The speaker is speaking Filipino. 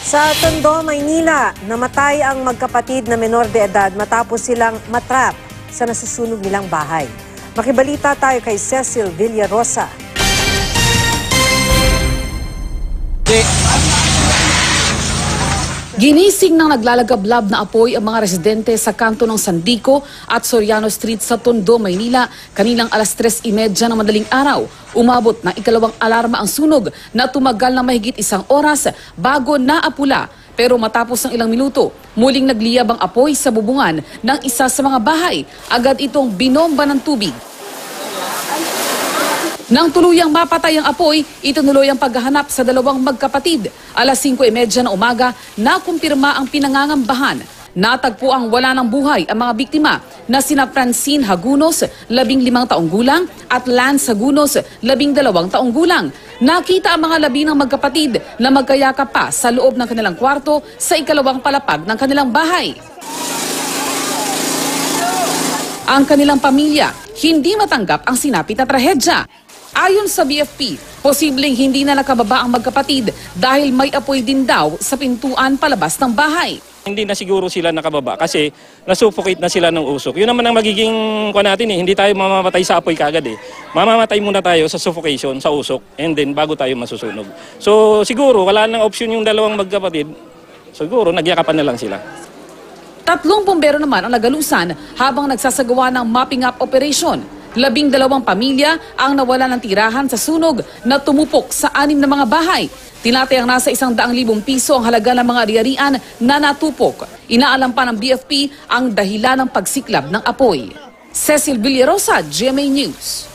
Sa Tondo, Maynila, namatay ang magkapatid na menor de edad matapos silang matrap sa nasusunog nilang bahay. Makibalita tayo kay Cecil Villarosa. Ginising ng naglalagablab na apoy ang mga residente sa kanto ng Sandico at Soriano Street sa Tondo, Maynila. Kanilang alas 3:30 ng madaling araw, umabot ng ikalawang alarma ang sunog na tumagal na mahigit isang oras bago naapula. Pero matapos ng ilang minuto, muling nagliyab ang apoy sa bubungan ng isa sa mga bahay. Agad itong binomba ng tubig. Nang tuluyang mapatay ang apoy, itinuloy ang paghahanap sa dalawang magkapatid. Alas 5:30 ng umaga, nakumpirma ang pinangangambahan. Natagpo ang wala ng buhay ang mga biktima na sina Francine Hagunos, 15 taong gulang, at Lance Hagunos, 12 taong gulang. Nakita ang mga labi ng magkapatid na magkayakap pa sa loob ng kanilang kwarto sa ikalawang palapag ng kanilang bahay. Ang kanilang pamilya hindi matanggap ang sinapit na trahedya. Ayon sa BFP, posibleng hindi na nakababa ang magkapatid dahil may apoy din daw sa pintuan palabas ng bahay. Hindi na siguro sila nakababa kasi nasuffocate na sila ng usok. Yun naman ang magiging natin eh. Hindi tayo mamamatay sa apoy kagad eh. Mamamatay muna tayo sa suffocation, sa usok, and then bago tayo masusunog. So siguro wala nang option yung dalawang magkapatid. Siguro nagyakapan na lang sila. 3 bumbero naman ang nagalusan habang nagsasagawa ng mopping up operation. 12 pamilya ang nawala ng tirahan sa sunog na tumupok sa 6 na mga bahay. Tinatayang nasa 100,000 piso ang halaga ng mga ari-arian na natupok. Inaalam pa ng BFP ang dahilan ng pagsiklab ng apoy. Cecil Villarosa, GMA News.